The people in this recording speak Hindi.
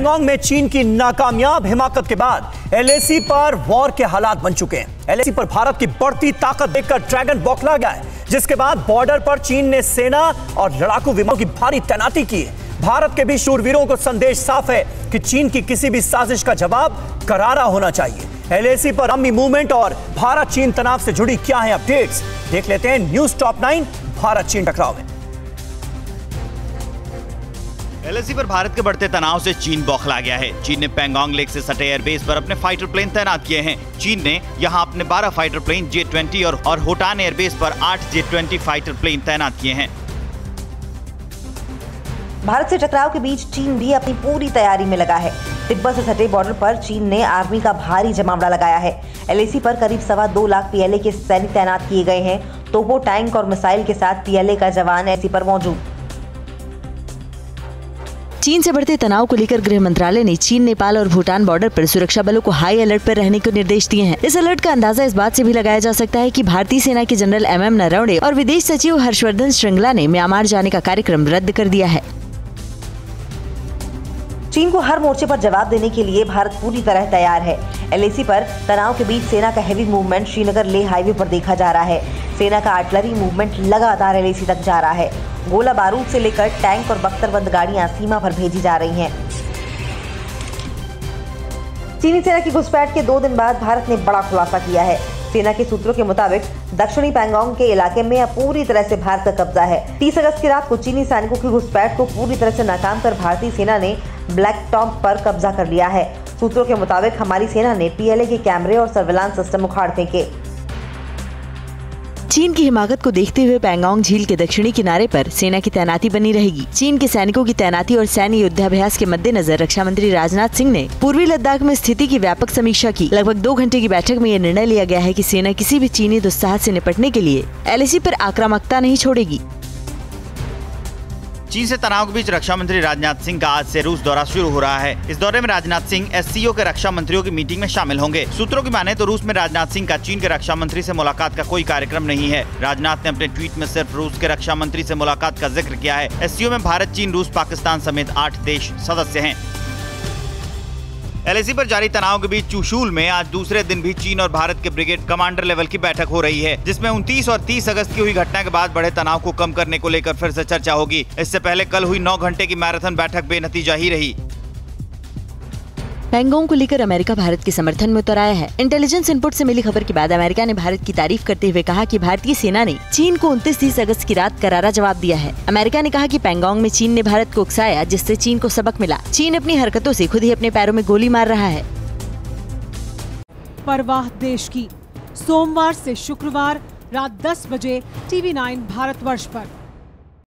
पैंगोंग में चीन की नाकामयाब हिमाकत के बाद एलएसी पर वॉर के हालात बन चुके हैं। एलएसी पर भारत की बढ़ती ताकत देखकर ड्रैगन बौखला गया है, जिसके बाद बॉर्डर पर चीन ने सेना और लड़ाकू विमानों की भारी तैनाती की है। भारत के भी शूरवीरों को संदेश साफ है कि चीन की किसी भी साजिश का जवाब करारा होना चाहिए। एलएसी पर अम्मी मूवमेंट और भारत चीन तनाव से जुड़ी क्या है अपडेट्स, देख लेते हैं न्यूज टॉप 9 भारत चीन टकराव में। एलएसी पर भारत के बढ़ते तनाव से चीन बौखला गया है। चीन ने पैंगोंग लेक से सटे एयरबेस पर अपने फाइटर प्लेन तैनात किए हैं। चीन ने यहां अपने 12 फाइटर प्लेन J-20 और होटान एयरबेस पर 8 J-20 फाइटर प्लेन तैनात किए हैं। भारत से टकराव के बीच चीन भी अपनी पूरी तैयारी में लगा है। तिब्बत से सटे बॉर्डर पर चीन ने आर्मी का भारी जमावड़ा लगाया है। एलएसी पर करीब 2.25 लाख PLA के सैनिक तैनात किए गए हैं। तोपों, टैंक और मिसाइल के साथ PLA का जवान एलएसी पर मौजूद। चीन से बढ़ते तनाव को लेकर गृह मंत्रालय ने चीन, नेपाल और भूटान बॉर्डर पर सुरक्षा बलों को हाई अलर्ट पर रहने के निर्देश दिए हैं। इस अलर्ट का अंदाजा इस बात से भी लगाया जा सकता है कि भारतीय सेना के जनरल MM नरवणे और विदेश सचिव हर्षवर्धन श्रृंगला ने म्यांमार जाने का कार्यक्रम रद्द कर दिया है। चीन को हर मोर्चे पर जवाब देने के लिए भारत पूरी तरह तैयार है। एलएसी पर तनाव के बीच सेना का heavy movement Srinagar Leh highway पर देखा जा रहा है। सेना का आर्टिलरी मूवमेंट लगातार एलएसी तक जा रहा है। गोला बारूद से लेकर टैंक और बख्तरबंद गाड़ियां सीमा पर भेजी जा रही हैं। चीनी सेना की घुसपैठ के 2 दिन बाद भारत ने बड़ा खुलासा किया है। सेना के सूत्रों के मुताबिक दक्षिणी पैंगोंग के इलाके में अब पूरी तरह से भारत का कब्जा है। 30 अगस्त की रात को चीनी सैनिकों की घुसपैठ को पूरी तरह से नाकाम कर भारतीय सेना ने ब्लैक टॉप पर कब्जा कर लिया है। सूत्रों के मुताबिक हमारी सेना ने PLA के कैमरे और सर्विलांस सिस्टम उखाड़ फेंके। चीन की हिमाकत को देखते हुए पैंगोंग झील के दक्षिणी किनारे पर सेना की तैनाती बनी रहेगी। चीन के सैनिकों की तैनाती और सैन्य युद्धाभ्यास के मद्देनजर रक्षा मंत्री राजनाथ सिंह ने पूर्वी लद्दाख में स्थिति की व्यापक समीक्षा की। लगभग 2 घंटे की बैठक में यह निर्णय लिया गया है कि सेना किसी भी चीनी दुस्साहस से निपटने के लिए एलएसी पर आक्रामकता नहीं छोड़ेगी। चीन से तनाव के बीच रक्षा मंत्री राजनाथ सिंह का आज से रूस दौरा शुरू हो रहा है। इस दौरे में राजनाथ सिंह SCO के रक्षा मंत्रियों की मीटिंग में शामिल होंगे। सूत्रों की माने तो रूस में राजनाथ सिंह का चीन के रक्षा मंत्री से मुलाकात का कोई कार्यक्रम नहीं है। राजनाथ ने अपने ट्वीट में सिर्फ रूस के रक्षा मंत्री से मुलाकात का जिक्र किया है। SCO में भारत, चीन, रूस, पाकिस्तान समेत 8 देश सदस्य हैं। एलएसी पर जारी तनाव के बीच चुशूल में आज दूसरे दिन भी चीन और भारत के ब्रिगेड कमांडर लेवल की बैठक हो रही है, जिसमें 29 और 30 अगस्त की हुई घटना के बाद बढ़े तनाव को कम करने को लेकर फिर से चर्चा होगी। इससे पहले कल हुई 9 घंटे की मैराथन बैठक बेनतीजा ही रही। पैंगोंग को लेकर अमेरिका भारत के समर्थन में उतर आया है। इंटेलिजेंस इनपुट से मिली खबर के बाद अमेरिका ने भारत की तारीफ करते हुए कहा कि भारतीय सेना ने चीन को 29-30 अगस्त की रात करारा जवाब दिया है। अमेरिका ने कहा कि पैंगोंग में चीन ने भारत को उकसाया, जिससे चीन को सबक मिला। चीन अपनी हरकतों से खुद ही अपने पैरों में गोली मार रहा है। परवाह देश की, सोमवार से शुक्रवार रात 10 बजे TV9 भारतवर्ष पर।